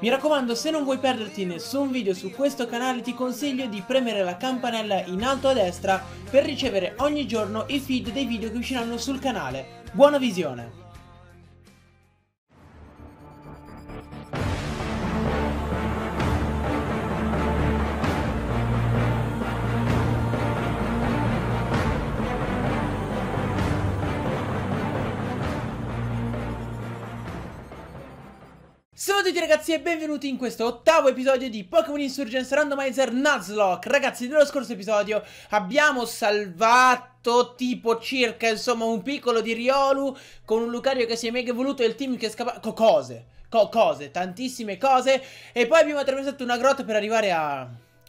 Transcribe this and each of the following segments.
Mi raccomando, se non vuoi perderti nessun video su questo canale, ti consiglio di premere la campanella in alto a destra per ricevere ogni giorno i feed dei video che usciranno sul canale. Buona visione! Ciao a tutti ragazzi e benvenuti in questo ottavo episodio di Pokémon Insurgence Randomizer Nuzlocke. Ragazzi, nello scorso episodio abbiamo salvato tipo circa insomma un piccolo di Riolu con un Lucario che si è mega evoluto e il team che scappa... cose, tantissime cose. E poi abbiamo attraversato una grotta per arrivare a...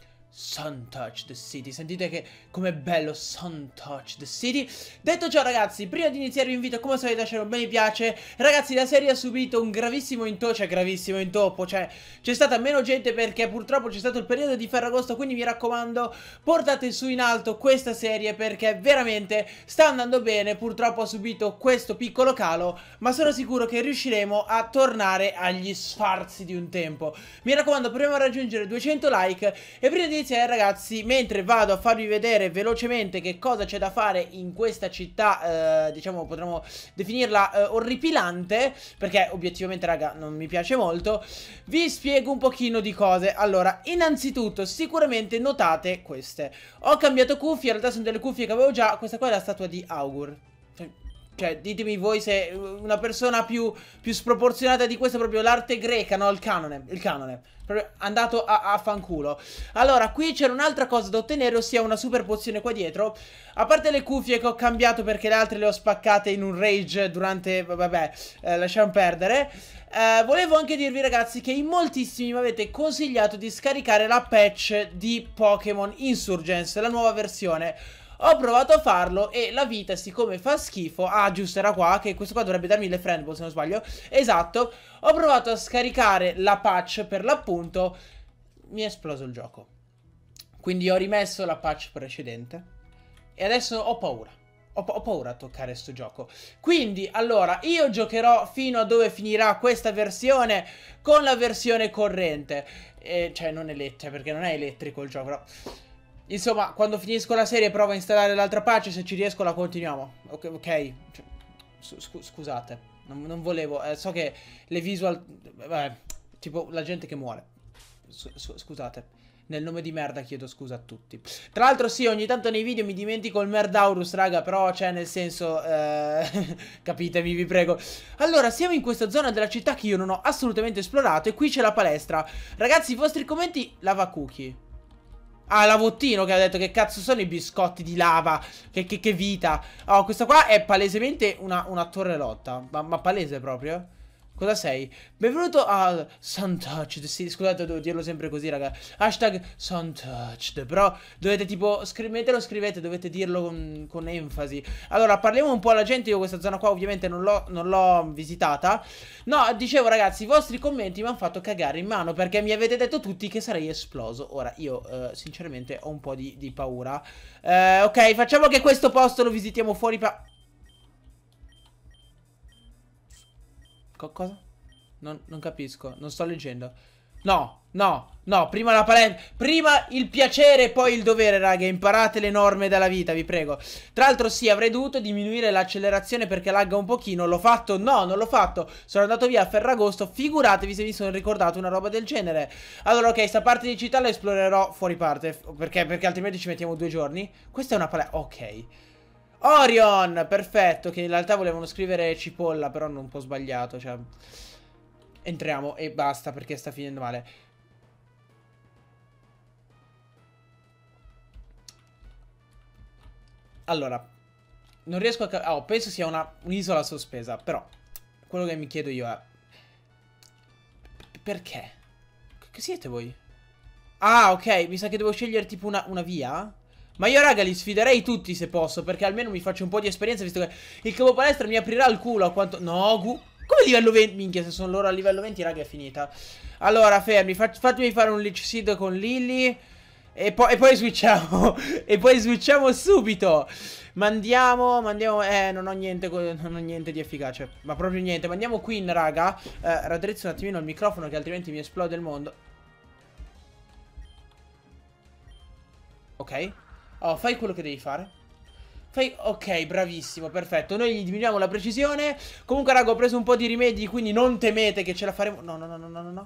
Suntouch the City. Sentite che com'è bello Suntouch the City. Detto ciò ragazzi, prima di iniziare vi invito come solito a lasciare un bel mi piace. Ragazzi, la serie ha subito un gravissimo intoppo, cioè c'è stata meno gente perché purtroppo c'è stato il periodo di Ferragosto. Quindi mi raccomando, portate su in alto questa serie perché veramente sta andando bene. Purtroppo ha subito questo piccolo calo, ma sono sicuro che riusciremo a tornare agli sfarzi di un tempo. Mi raccomando, proviamo a raggiungere 200 like. E prima di ragazzi, mentre vado a farvi vedere velocemente che cosa c'è da fare in questa città, diciamo potremmo definirla orripilante, perché obiettivamente raga non mi piace molto, vi spiego un pochino di cose. Allora, innanzitutto sicuramente notate queste. Ho cambiato cuffie, in realtà sono delle cuffie che avevo già. Questa qua è la statua di Augur. Cioè, ditemi voi se una persona più sproporzionata di questa è proprio l'arte greca, no? Il canone. Proprio andato a fanculo. Allora, qui c'era un'altra cosa da ottenere, ossia una super pozione qua dietro. A parte le cuffie che ho cambiato perché le altre le ho spaccate in un rage durante... Vabbè, lasciamo perdere. Volevo anche dirvi ragazzi che in moltissimi mi avete consigliato di scaricare la patch di Pokémon Insurgence, la nuova versione. Ho provato a farlo e la vita siccome fa schifo. Ah giusto, era qua, che questo qua dovrebbe darmi le friend ball se non sbaglio. Esatto. Ho provato a scaricare la patch per l'appunto. Mi è esploso il gioco. Quindi ho rimesso la patch precedente e adesso ho paura. Ho paura a toccare sto gioco. Quindi allora io giocherò fino a dove finirà questa versione con la versione corrente, cioè non elettrica, perché non è elettrico il gioco, però... Insomma, quando finisco la serie provo a installare l'altra patch. Se ci riesco la continuiamo. Ok. Scusate, non volevo. So che le visual... tipo la gente che muore. Scusate. Nel nome di merda chiedo scusa a tutti. Tra l'altro sì, ogni tanto nei video mi dimentico il Merdaurus, raga. Però cioè nel senso capitemi, vi prego. Allora, siamo in questa zona della città che io non ho assolutamente esplorato. E qui c'è la palestra. Ragazzi, i vostri commenti... Lava cookie. Ah, Lavottino che ha detto che cazzo sono i biscotti di lava. Che vita. Oh, questa qua è palesemente una torre lotta. Ma palese proprio. Cosa sei? Benvenuto a Suntouched. Sì, scusate, devo dirlo sempre così, raga. Hashtag Suntouched. Però dovete tipo scrivete, dovete dirlo con enfasi. Allora, parliamo un po' alla gente. Io questa zona qua ovviamente non l'ho visitata. No, dicevo ragazzi, i vostri commenti mi hanno fatto cagare in mano perché mi avete detto tutti che sarei esploso. Ora, io sinceramente ho un po' di paura. Ok, facciamo che questo posto lo visitiamo fuori Cosa? Non capisco, non sto leggendo. No, prima la palestra, prima il piacere e poi il dovere, raga. Imparate le norme della vita, vi prego. Tra l'altro sì, avrei dovuto diminuire l'accelerazione perché lagga un pochino. L'ho fatto? No, non l'ho fatto. Sono andato via a Ferragosto. Figuratevi se mi sono ricordato una roba del genere. Allora ok, sta parte di città la esplorerò fuori parte perché altrimenti ci mettiamo 2 giorni. Questa è una palestra, ok. Orion, perfetto. Che in realtà volevano scrivere cipolla, però non un po' sbagliato, cioè. Entriamo e basta perché sta finendo male. Allora, non riesco a... Oh, penso sia un'isola sospesa, però quello che mi chiedo io è... Perché? Che siete voi? Ah, ok, mi sa che devo scegliere tipo una via. Ma io raga li sfiderei tutti se posso, perché almeno mi faccio un po' di esperienza, visto che il capo palestra mi aprirà il culo a quanto... No, come livello 20? Minchia, se sono loro a livello 20 raga è finita. Allora, fermi, fatemi fare un Leech Seed con Lily. E poi switchiamo. E poi switchiamo subito. Mandiamo. Non ho niente di efficace. Ma proprio niente. Mandiamo Queen, raga. Raddrizzo un attimino il microfono, che altrimenti mi esplode il mondo. Ok. Oh, fai quello che devi fare. Ok, bravissimo, perfetto. Noi gli diminuiamo la precisione. Comunque, raga, ho preso un po' di rimedi, quindi non temete che ce la faremo. No.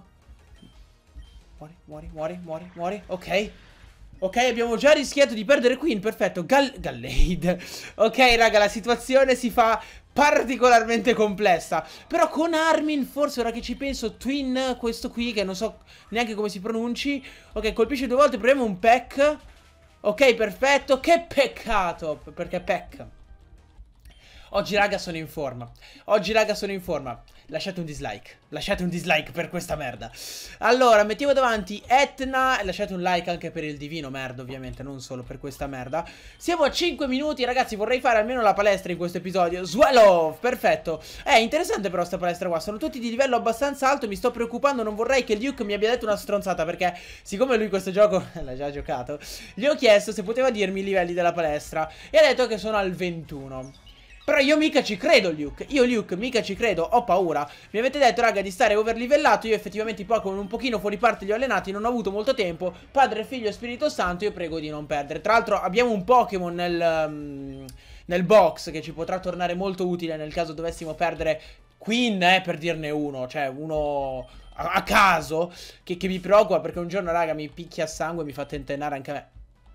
Muori. Ok. Ok, abbiamo già rischiato di perdere Queen, perfetto. Gallade. Ok, raga, la situazione si fa particolarmente complessa. Però con Armin, forse ora che ci penso, Twin, questo qui, che non so neanche come si pronunci. Ok, colpisce 2 volte, proviamo un peck. Ok, perfetto. Che peccato, perché peck. Oggi, raga, sono in forma. Lasciate un dislike per questa merda. Allora, mettiamo davanti Etna. Lasciate un like anche per il divino merda, ovviamente, non solo per questa merda. Siamo a 5 minuti, ragazzi. Vorrei fare almeno la palestra in questo episodio. Swallow, perfetto. È interessante però sta palestra qua. Sono tutti di livello abbastanza alto. Mi sto preoccupando, non vorrei che Luke mi abbia detto una stronzata, perché siccome lui questo gioco l'ha già giocato, gli ho chiesto se poteva dirmi i livelli della palestra e ha detto che sono al 21. Però io mica ci credo, Luke. Io, Luke, mica ci credo. Ho paura. Mi avete detto, raga, di stare overlivellato. Io effettivamente i Pokémon un pochino fuori parte li ho allenati. Non ho avuto molto tempo. Padre, Figlio e Spirito Santo, io prego di non perdere. Tra l'altro abbiamo un Pokémon nel box che ci potrà tornare molto utile nel caso dovessimo perdere Queen, per dirne uno. Cioè, uno a caso che mi preoccupa, perché un giorno, raga, mi picchia a sangue e mi fa tentennare anche a me.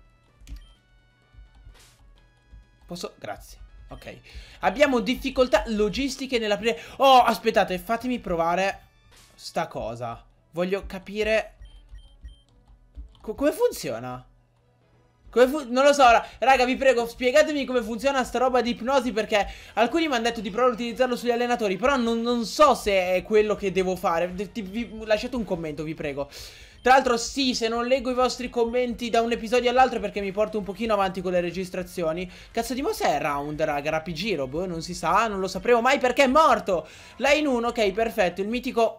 Posso? Grazie. Ok. Abbiamo difficoltà logistiche nell'aprire. Oh, aspettate, fatemi provare sta cosa. Voglio capire come funziona. Non lo so, raga, vi prego, spiegatemi come funziona sta roba di ipnosi, perché alcuni mi hanno detto di provare a utilizzarlo sugli allenatori, però non so se è quello che devo fare. Lasciate un commento, vi prego. Tra l'altro sì, se non leggo i vostri commenti da un episodio all'altro è perché mi porto un pochino avanti con le registrazioni. Cazzo di mossa è Round, raga, Rapigiro, boh, non si sa, non lo sapremo mai perché è morto. La in 1, ok, perfetto, il mitico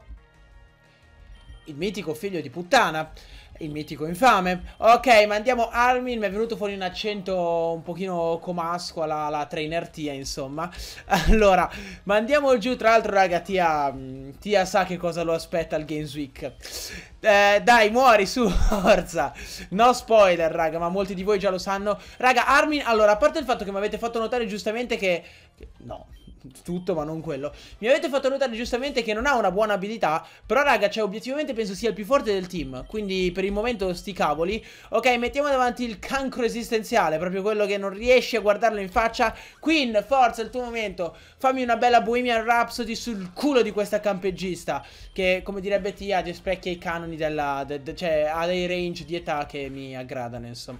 figlio di puttana. Il mitico infame. Ok, mandiamo Armin. Mi è venuto fuori un accento un pochino comasco alla Trainer Tia, insomma. Allora, mandiamo giù. Tra l'altro, raga, Tia sa che cosa lo aspetta al Games Week. Dai, muori, su, forza. No spoiler, raga, ma molti di voi già lo sanno. Raga, Armin, allora, a parte il fatto che mi avete fatto notare giustamente no, tutto, ma non quello. Mi avete fatto notare giustamente che non ha una buona abilità. Però, raga, cioè, obiettivamente penso sia il più forte del team. Quindi, per il momento, sti cavoli. Ok, mettiamo davanti il cancro esistenziale, proprio quello che non riesci a guardarlo in faccia. Queen, forza, è il tuo momento. Fammi una bella Bohemian Rhapsody sul culo di questa campeggista, che, come direbbe Tia, rispecchia i canoni della... cioè, ha dei range di età che mi aggradano, insomma.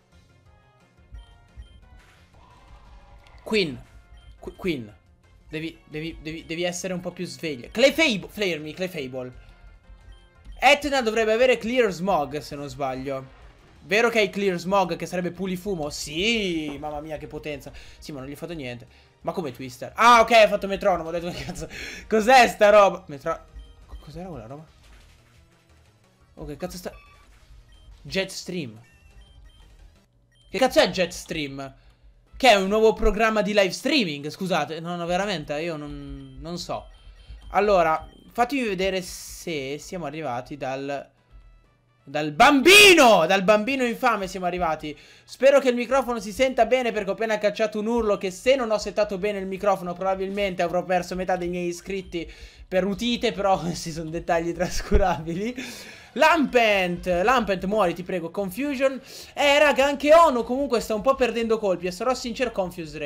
Queen. Devi essere un po' più sveglia. Clefable. Flare Clefable. Etna dovrebbe avere Clear Smog, se non sbaglio. Vero che hai Clear Smog, che sarebbe pulifumo? Sì, mamma mia, che potenza. Sì, ma non gli ho fatto niente. Ma come Twister? Ah, ok, ha fatto metronomo. Ho detto, che cazzo. Cos'è sta roba? Cos'era quella roba? Oh, che cazzo sta... Jetstream. Che cazzo è Jetstream? Che è un nuovo programma di live streaming, scusate. No, veramente, io non so. Allora, fatemi vedere se siamo arrivati dal bambino! Dal bambino infame siamo arrivati. Spero che il microfono si senta bene, perché ho appena cacciato un urlo che, se non ho settato bene il microfono, probabilmente avrò perso metà dei miei iscritti per utite, però questi sono dettagli trascurabili. Lampent, muori, ti prego. Confusion. Raga, anche Ono comunque sta un po' perdendo colpi. E sarò sincero, Confuse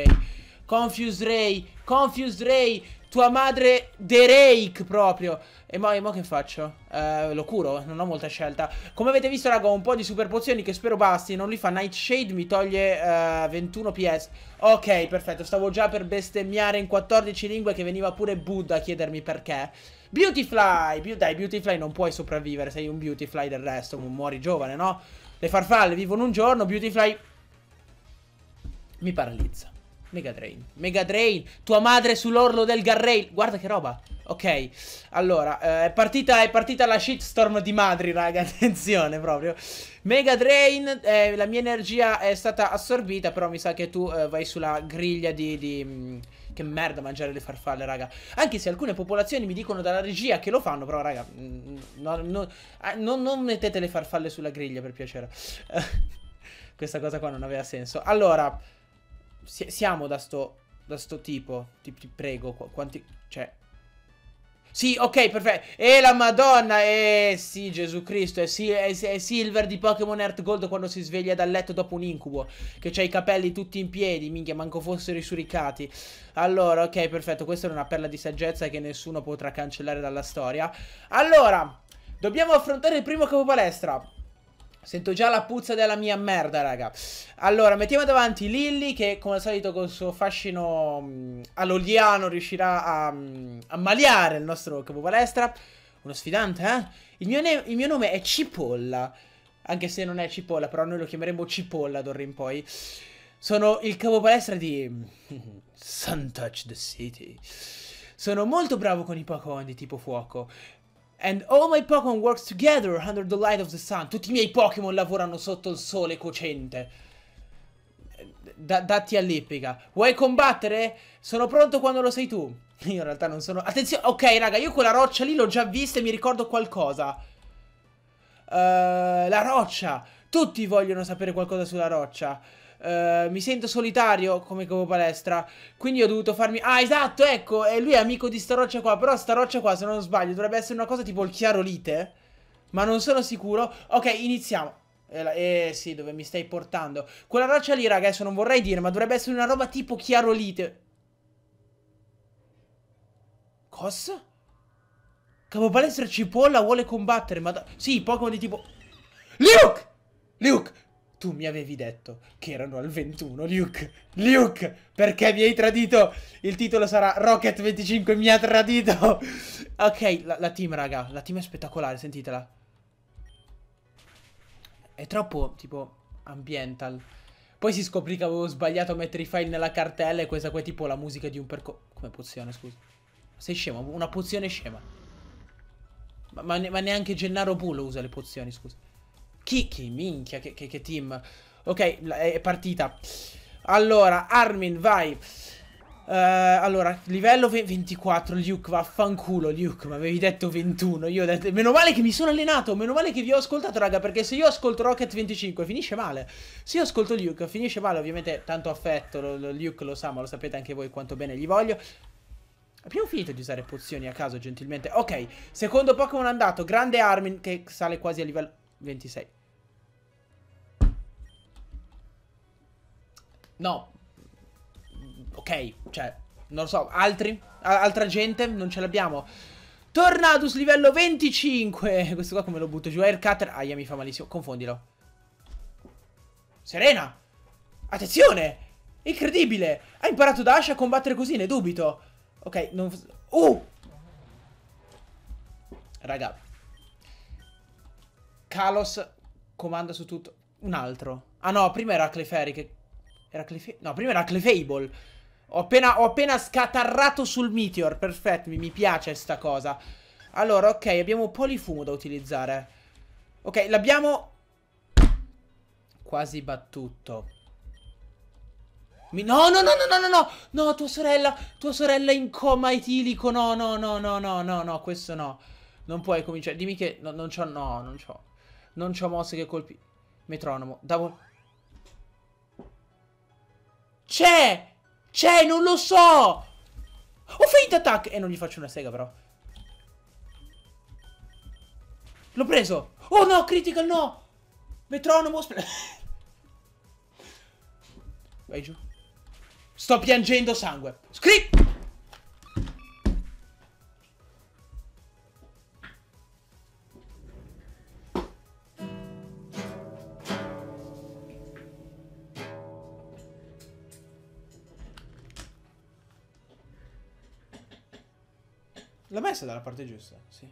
Ray. Tua madre Derake proprio. E mo che faccio? Lo curo, non ho molta scelta. Come avete visto, raga, ho un po' di super pozioni che spero basti. Non li fa Nightshade, mi toglie 21 PS. Ok, perfetto, stavo già per bestemmiare in 14 lingue, che veniva pure Buddha a chiedermi perché. Beautyfly, dai, Beautyfly non puoi sopravvivere, sei un Beautyfly del resto, muori giovane, no? Le farfalle vivono un giorno, Beautyfly mi paralizza. Mega Drain. Mega Drain. Tua madre sull'orlo del Garrail. Guarda che roba. Ok. Allora, è partita la shitstorm di madri, raga. Attenzione proprio. Mega Drain. La mia energia è stata assorbita. Però mi sa che tu vai sulla griglia di che merda mangiare le farfalle, raga. Anche se alcune popolazioni mi dicono dalla regia che lo fanno. Però, raga, non mettete le farfalle sulla griglia, per piacere. Questa cosa qua non aveva senso. Allora, siamo da sto tipo. Ti prego, quanti... Cioè... Sì, ok, perfetto. E la Madonna, sì, Gesù Cristo, è Silver di Pokémon Earth Gold quando si sveglia dal letto dopo un incubo, che c'ha i capelli tutti in piedi, minchia, manco fossero i suricati. Allora, ok, perfetto, questa è una perla di saggezza che nessuno potrà cancellare dalla storia. Allora, dobbiamo affrontare il primo capo palestra. Sento già la puzza della mia merda, raga. Allora, mettiamo davanti Lilly, che come al solito col suo fascino aloliano riuscirà a maliare il nostro capo palestra. Uno sfidante, eh? Il mio nome è Cipolla. Anche se non è Cipolla, però noi lo chiameremo Cipolla d'ora in poi. Sono il capo palestra di Suntouch the City. Sono molto bravo con i Pokémon di tipo fuoco. And all my Pokémon works together under the light of the sun. Tutti i miei Pokémon lavorano sotto il sole cocente. Datti all'ippica. Vuoi combattere? Sono pronto quando lo sei tu. Io in realtà non sono... Attenzione, ok raga, io quella roccia lì l'ho già vista e mi ricordo qualcosa. La roccia. Tutti vogliono sapere qualcosa sulla roccia. Mi sento solitario come capo palestra, quindi ho dovuto farmi... Ah, esatto, ecco, e lui è amico di sta roccia qua. Però sta roccia qua, se non sbaglio, dovrebbe essere una cosa tipo il chiarolite, ma non sono sicuro. Ok, iniziamo. Sì, dove mi stai portando? Quella roccia lì, raga, adesso non vorrei dire, ma dovrebbe essere una roba tipo chiarolite. Cosa? Capo palestra Cipolla vuole combattere, ma... Sì, Pokémon di tipo... Luke! Luke! Tu mi avevi detto che erano al 21, Luke. Luke, perché mi hai tradito? Il titolo sarà Rocket 25 mi ha tradito. Ok, la team, raga. La team è spettacolare, sentitela. È troppo, tipo, ambiental. Poi si scoprì che avevo sbagliato a mettere i file nella cartella e questa qua è tipo la musica di un percorso... Come pozione, scusa? Sei scema, una pozione scema. Ma neanche Gennaro Bullo usa le pozioni, scusa. Chi? Minchia, che team. Ok, è partita. Allora, Armin, vai. Allora, livello 24, Luke, vaffanculo, Luke, ma avevi detto 21. Io ho detto, meno male che mi sono allenato, meno male che vi ho ascoltato, raga, perché se io ascolto Rocket 25 finisce male. Se io ascolto Luke finisce male, ovviamente tanto affetto, Luke lo sa, ma lo sapete anche voi quanto bene gli voglio. Abbiamo finito di usare pozioni a caso, gentilmente. Ok, secondo Pokémon andato, grande Armin, che sale quasi a livello 26. No. Ok, cioè, non lo so, altri? Altra gente? Non ce l'abbiamo. Tornadus livello 25. Questo qua come lo butto giù? Air Cutter. Aia, mi fa malissimo. Confondilo. Serena. Attenzione. Incredibile. Ha imparato da Ash a combattere così, ne dubito. Ok, non... Raga. Kalos comanda su tutto. Un altro. Ah no, prima era Clefairy che... No, prima era Clefable. Ho appena scatarrato sul Meteor. Perfetto, mi piace sta cosa. Allora, ok, abbiamo Polifumo da utilizzare. Ok, l'abbiamo quasi battuto. No, no, no, no, no, no, no. No, tua sorella in coma etilico. No, no, no, no, no, no, no, questo no. Non puoi cominciare. Dimmi che non c'ho, no, non c'ho. Non c'ho mosse che colpi. Metronomo. C'è, non lo so. Ho feint attack. E non gli faccio una sega però. L'ho preso. Oh no, critical no. Metronomo. Vai giù. Sto piangendo sangue. L'ho messa dalla parte giusta, sì.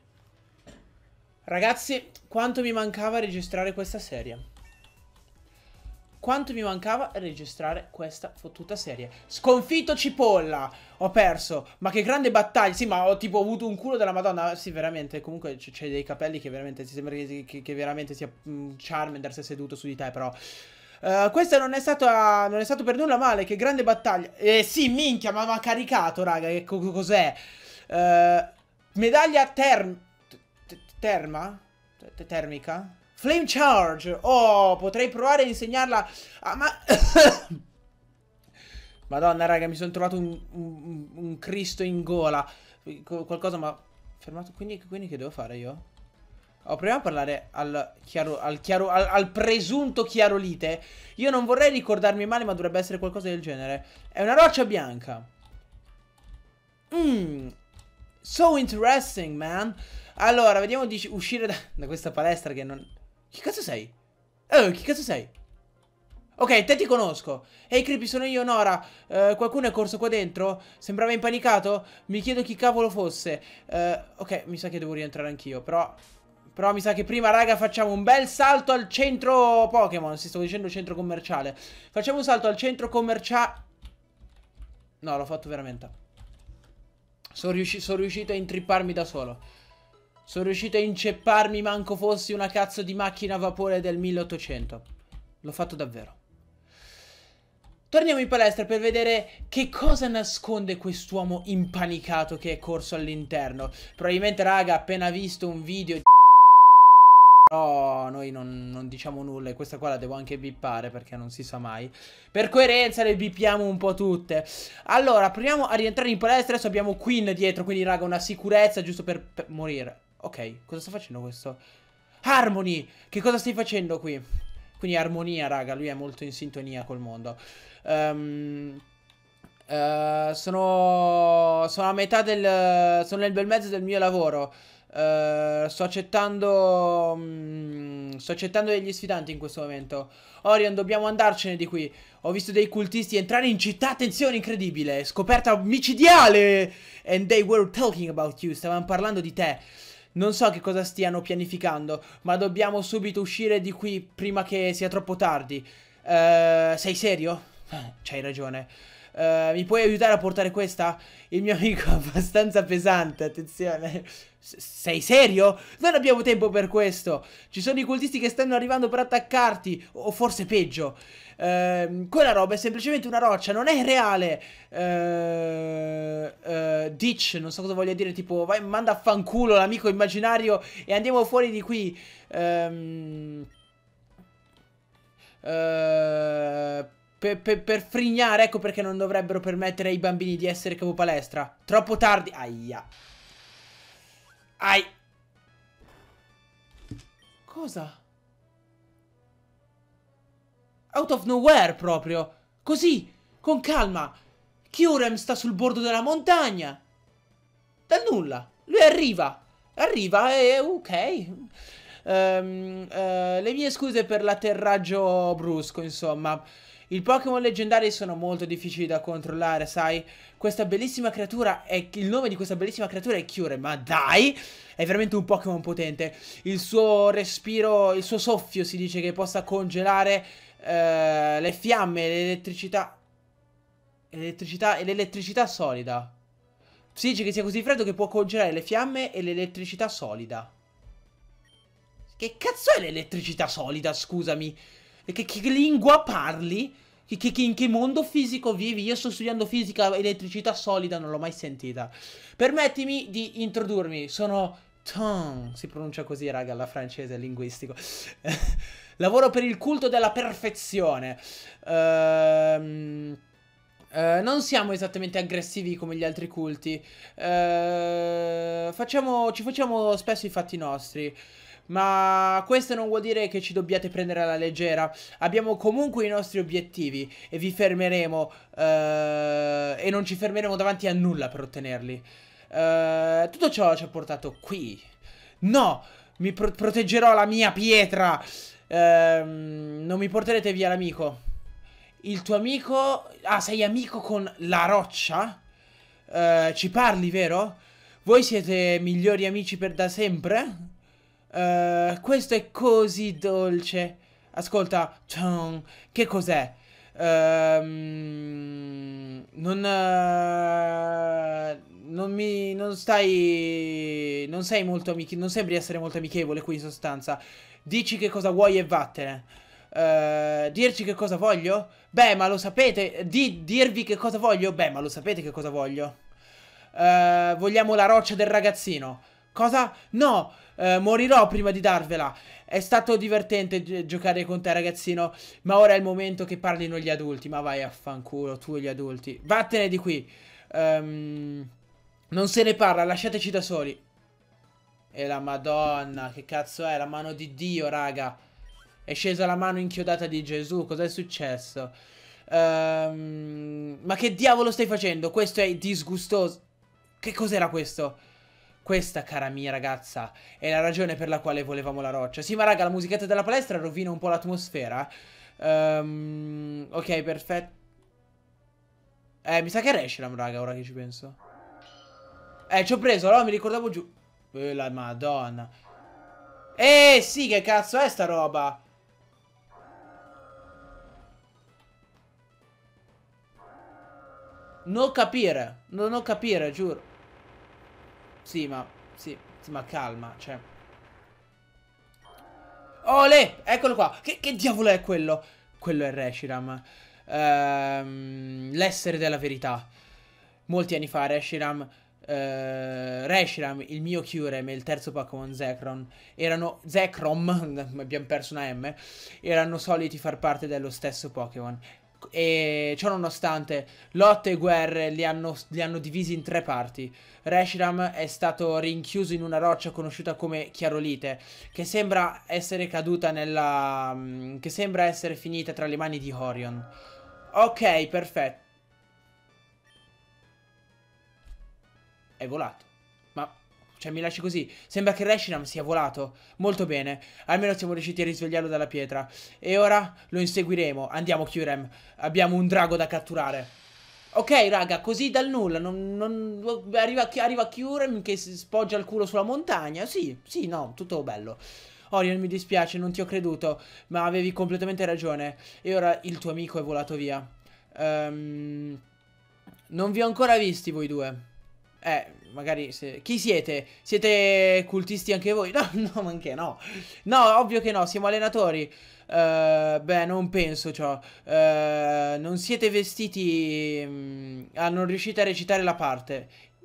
Ragazzi, quanto mi mancava registrare questa serie. quanto mi mancava registrare questa fottuta serie. Sconfitto Cipolla. Ho perso. Ma che grande battaglia. Sì, ma ho tipo avuto un culo della Madonna. Sì, veramente. Comunque c'è dei capelli che veramente ti sembra che veramente sia Charmander si è seduto su di te, però. Questa non è stato per nulla male. Che grande battaglia. Sì, minchia, ma m'ha caricato, raga. Che cos'è? Medaglia termica? Flame Charge. Oh, potrei provare a insegnarla ma... Madonna, raga, mi sono trovato un Cristo in gola. Qualcosa mi ha fermato. Quindi che devo fare io? Oh, proviamo a parlare al presunto chiarolite. Io non vorrei ricordarmi male, ma dovrebbe essere qualcosa del genere. È una roccia bianca. So interesting, man. Allora, vediamo di uscire da questa palestra che non... Chi cazzo sei? Chi cazzo sei? Ok, te ti conosco. Ehi, Creepy, sono io, Nora. Qualcuno è corso qua dentro? Sembrava impanicato? Mi chiedo chi cavolo fosse. Ok, mi sa che devo rientrare anch'io, però mi sa che prima, raga, facciamo un bel salto al centro Pokémon. Si stavo dicendo centro commerciale. Facciamo un salto al centro commerciale. No, l'ho fatto veramente. Sono riuscito a intripparmi da solo. Sono riuscito a incepparmi manco fossi una cazzo di macchina a vapore del 1800. L'ho fatto davvero. Torniamo in palestra per vedere che cosa nasconde quest'uomo impanicato che è corso all'interno. Probabilmente, raga, ha appena visto un video di... Però noi non diciamo nulla e questa qua la devo anche bippare perché non si sa mai. Per coerenza le bippiamo un po' tutte. Allora, proviamo a rientrare in palestra. Adesso abbiamo Queen dietro, quindi raga, una sicurezza giusto per morire. Ok, cosa sta facendo questo? Harmony! Che cosa stai facendo qui? Quindi armonia, raga, lui è molto in sintonia col mondo. Sono a metà del... Sono nel bel mezzo del mio lavoro. Sto accettando degli sfidanti in questo momento. Orion, dobbiamo andarcene di qui. Ho visto dei cultisti entrare in città. Attenzione, incredibile. Scoperta micidiale. And they were talking about you. Stavano parlando di te. Non so che cosa stiano pianificando, ma dobbiamo subito uscire di qui prima che sia troppo tardi. Sei serio? C'hai ragione. Mi puoi aiutare a portare questa? Il mio amico è abbastanza pesante, attenzione. Sei serio? Non abbiamo tempo per questo. Ci sono i cultisti che stanno arrivando per attaccarti, o forse peggio. Quella roba è semplicemente una roccia, non è reale. Ditch, non so cosa voglia dire, tipo vai, manda a fanculo l'amico immaginario e andiamo fuori di qui. Per frignare, ecco perché non dovrebbero permettere ai bambini di essere capo palestra. Troppo tardi. Aia. Cosa? Out of nowhere proprio. Così, con calma. Kyurem sta sul bordo della montagna. Dal nulla. Lui arriva. Arriva e ok. Le mie scuse per l'atterraggio brusco, insomma. I Pokémon leggendari sono molto difficili da controllare, sai? Questa bellissima creatura il nome di questa bellissima creatura è Kyurem. Ma dai! È veramente un Pokémon potente. Il suo respiro, il suo soffio si dice che possa congelare le fiamme, l'elettricità e l'elettricità solida. Si dice che sia così freddo che può congelare le fiamme e l'elettricità solida. Che cazzo è l'elettricità solida, scusami? Che lingua parli? In che mondo fisico vivi? Io sto studiando fisica, elettricità solida, non l'ho mai sentita. Permettimi di introdurmi, sono Tom, si pronuncia così, raga, alla francese, linguistico. Lavoro per il culto della perfezione. Non siamo esattamente aggressivi come gli altri culti. Ci facciamo spesso i fatti nostri. Ma questo non vuol dire che ci dobbiate prendere alla leggera. Abbiamo comunque i nostri obiettivi e vi fermeremo e non ci fermeremo davanti a nulla per ottenerli. Tutto ciò ci ha portato qui. No, mi proteggerò la mia pietra. Non mi porterete via l'amico. Il tuo amico... Ah, sei amico con la roccia? Ci parli, vero? Voi siete migliori amici per da sempre? Questo è così dolce. Ascolta, che cos'è? Non sei molto non sembri essere molto amichevole qui in sostanza. Dici che cosa vuoi e vattene. Dirci che cosa voglio? Beh, ma lo sapete. Dirvi che cosa voglio? Beh, ma lo sapete che cosa voglio. Vogliamo la roccia del ragazzino. Cosa? No, morirò prima di darvela. È stato divertente giocare con te, ragazzino. Ma ora è il momento che parlino gli adulti. Ma vai a fanculo, tu e gli adulti. Vattene di qui. Non se ne parla, lasciateci da soli. E la Madonna, che cazzo è? La mano di Dio, raga. È scesa la mano inchiodata di Gesù. Cos'è successo? Ma che diavolo stai facendo? Questo è disgustoso. Che cos'era questo? Questa, cara mia ragazza, è la ragione per la quale volevamo la roccia. Sì, ma raga, la musichetta della palestra rovina un po' l'atmosfera. Ok, perfetto. Mi sa che è Reshiram, raga, ora che ci penso. Ci ho preso, allora mi ricordavo giù. La Madonna. Sì, che cazzo è sta roba? Non capire, non ho capire, giuro. Sì, ma, sì, ma calma, cioè. Olè, eccolo qua. Che diavolo è quello? Quello è Reshiram. L'essere della verità. Molti anni fa Reshiram, il mio Kyurem e il terzo Pokémon Zekrom abbiamo perso una M, erano soliti far parte dello stesso Pokémon. E ciò nonostante, lotte e guerre li hanno divisi in tre parti. Reshiram è stato rinchiuso in una roccia conosciuta come Chiarolite, che sembra essere caduta che sembra essere finita tra le mani di Orion. Ok, perfetto. È volato. Ma, cioè, mi lasci così. Sembra che Reshiram sia volato. Molto bene. Almeno siamo riusciti a risvegliarlo dalla pietra. E ora lo inseguiremo. Andiamo, Kyurem. Abbiamo un drago da catturare. Ok, raga, così dal nulla. Arriva Kyurem che si spoggia il culo sulla montagna. Sì, sì, no, tutto bello. Orion, mi dispiace, non ti ho creduto. Ma avevi completamente ragione. E ora il tuo amico è volato via. Non vi ho ancora visti voi due. Magari se... Chi siete? Siete cultisti anche voi? No, no, ma anche no. No, ovvio che no, siamo allenatori. Beh, non penso ciò. Non siete vestiti... non riuscite a recitare la parte.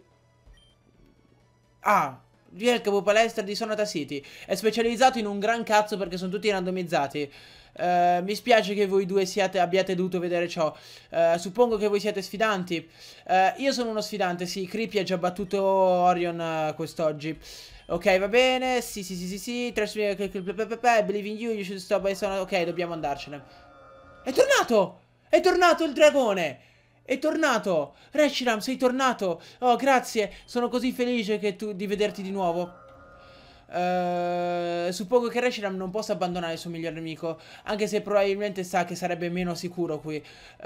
Ah, lui è il capo palestra di Sonata City. È specializzato in un gran cazzo perché sono tutti randomizzati. Mi spiace che voi due abbiate dovuto vedere ciò. Suppongo che voi siete sfidanti. Io sono uno sfidante, sì. Creepy ha già battuto Orion quest'oggi. Ok, va bene. Sì, sì, sì, sì, sì. Believe in you, you should stop by Sonata. Ok, dobbiamo andarcene. È tornato! È tornato il dragone! È tornato! Reshiram, sei tornato! Oh, grazie! Sono così felice di vederti di nuovo. Suppongo che Reshiram non possa abbandonare il suo miglior nemico, anche se probabilmente sa che sarebbe meno sicuro qui.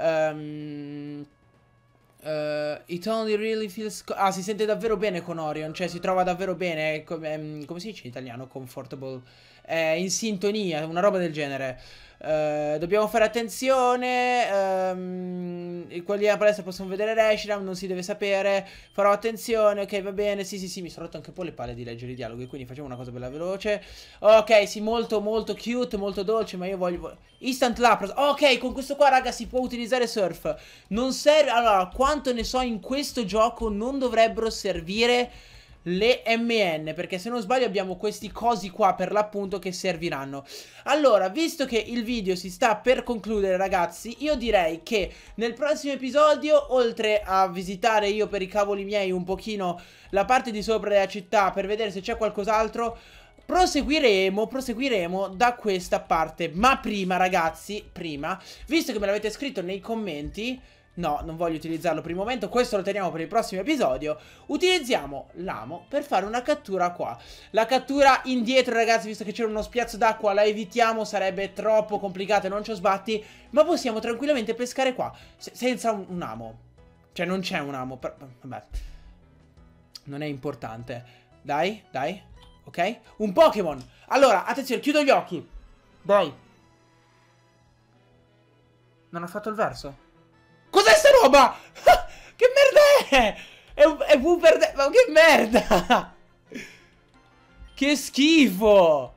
It only really feels... si sente davvero bene con Orion, cioè si trova davvero bene, come si dice in italiano? Comfortable. È in sintonia, una roba del genere. Dobbiamo fare attenzione. Quelli alla palestra possono vedere Reshiram, non si deve sapere. Farò attenzione, ok, va bene. Sì, sì, sì, mi sono rotto anche un po' le palle di leggere i dialoghi, quindi facciamo una cosa bella veloce. Ok, sì, molto, molto cute, molto dolce, ma io voglio... Instant Lapras. Ok, con questo qua, raga, si può utilizzare Surf. Non serve... Allora, quanto ne so, in questo gioco non dovrebbero servire le MN, perché se non sbaglio abbiamo questi cosi qua per l'appunto che serviranno. Allora, visto che il video si sta per concludere, ragazzi, io direi che nel prossimo episodio, oltre a visitare io per i cavoli miei un pochino la parte di sopra della città per vedere se c'è qualcos'altro, proseguiremo da questa parte. Ma prima, ragazzi, visto che me l'avete scritto nei commenti... No, non voglio utilizzarlo per il momento, questo lo teniamo per il prossimo episodio. Utilizziamo l'amo per fare una cattura qua. La cattura indietro, ragazzi, visto che c'era uno spiazzo d'acqua, la evitiamo, sarebbe troppo complicata e non ci ho sbatti. Ma possiamo tranquillamente pescare qua, senza un amo. Cioè non c'è un amo, vabbè. Non è importante. Dai, ok. Un Pokémon. Allora, attenzione, chiudo gli occhi. Dai. Non ha fatto il verso. Cos'è sta roba? Che merda è? È Wooper... Ma che merda! Che schifo!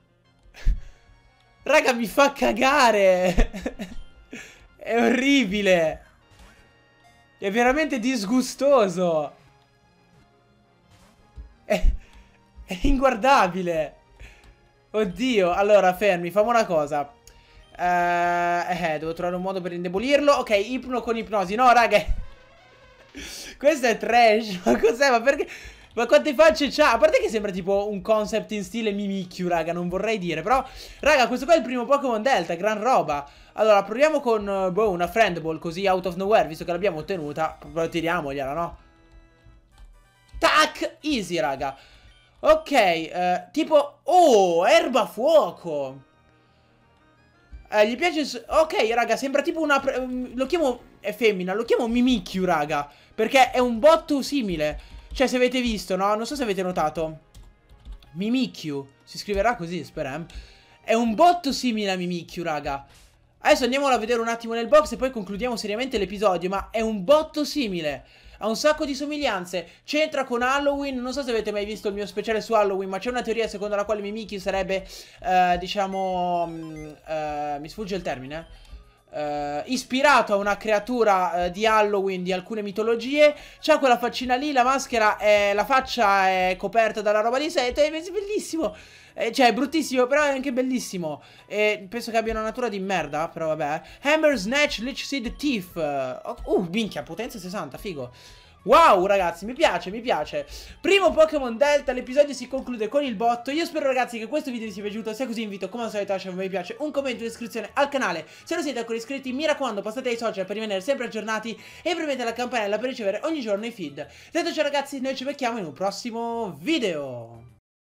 Raga, mi fa cagare! È orribile! È veramente disgustoso! È inguardabile! Oddio, allora fermi, facciamo una cosa. Devo trovare un modo per indebolirlo. Ok, ipno con ipnosi. No, raga. Questo è trash. Ma cos'è? Ma perché? Ma quante facce c'ha? A parte che sembra tipo un concept in stile Mimikyu, raga. Non vorrei dire. Però, raga, questo qua è il primo Pokémon Delta. Gran roba. Allora, proviamo con boh, una Friend Ball così out of nowhere. Visto che l'abbiamo ottenuta. Tiriamogliela, no? Tac! Easy, raga. Ok, tipo... Oh, erba fuoco. Gli piace... Ok, raga, sembra tipo una... Lo chiamo... È femmina, lo chiamo Mimikyu, raga. Perché è un botto simile. Cioè, se avete visto, no? Non so se avete notato. Mimikyu. Si scriverà così, speriamo. È un botto simile a Mimikyu, raga. Adesso andiamolo a vedere un attimo nel box e poi concludiamo seriamente l'episodio. Ma è un botto simile. Ha un sacco di somiglianze. C'entra con Halloween. Non so se avete mai visto il mio speciale su Halloween, ma c'è una teoria secondo la quale Mimikyu sarebbe diciamo mi sfugge il termine, ispirato a una creatura di Halloween di alcune mitologie. C'ha quella faccina lì. La maschera la faccia è coperta dalla roba di seta. È bellissimo. Cioè, è bruttissimo, però è anche bellissimo. E penso che abbia una natura di merda, però vabbè. Hammer, Snatch, Leech Seed, Thief. Minchia, potenza 60, figo. Wow, ragazzi, mi piace, mi piace. Primo Pokémon Delta, l'episodio si conclude con il botto. Io spero, ragazzi, che questo video vi sia piaciuto. Se è così, invito, come al solito, a lasciare un mi piace, un commento e un'iscrizione al canale. Se non siete ancora iscritti, mi raccomando, passate ai social per rimanere sempre aggiornati e premete la campanella per ricevere ogni giorno i feed. Detto ciò, ragazzi, noi ci becchiamo in un prossimo video.